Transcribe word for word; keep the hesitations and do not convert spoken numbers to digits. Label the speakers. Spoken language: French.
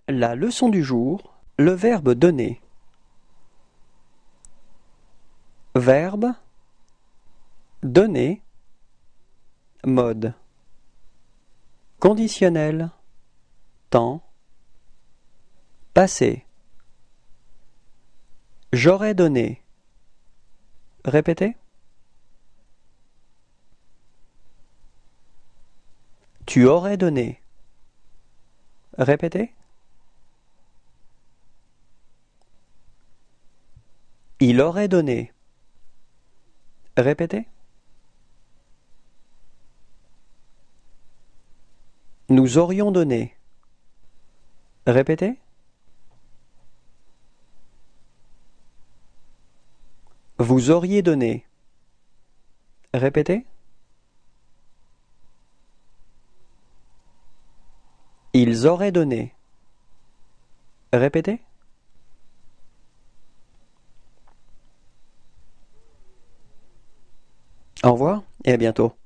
Speaker 1: La leçon du jour, le verbe donner. Verbe, donner, mode. Conditionnel, temps, passé. J'aurais donné. Répétez. Tu aurais donné. Répétez. Il aurait donné. Répétez. Nous aurions donné. Répétez. Vous auriez donné. Répétez. Ils auraient donné. Répétez. Au revoir et à bientôt.